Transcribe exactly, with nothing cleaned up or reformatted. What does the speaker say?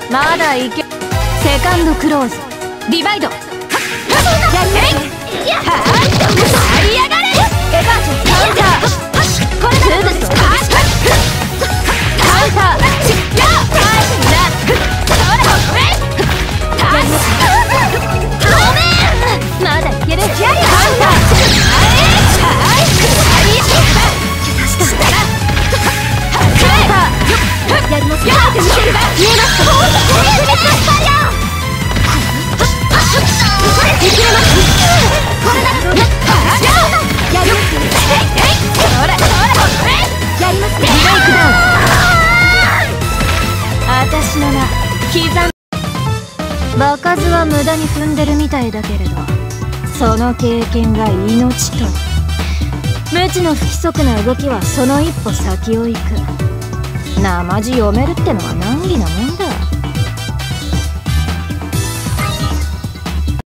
まだいけ。セカンドクローズリバイド。やりやがれ。エバーチカウンター。これだ。カウンター。まだいける。カウンター。やりますよ。見えますか。見切れます。これだ。やります。ほらほらやります。ブレイクダウン。あたしの名刻む。場数は無駄に踏んでるみたいだけれど、その経験が命と。無知の不規則な動きはその一歩先を行く。なまじ読めるってのは難儀なもんだ。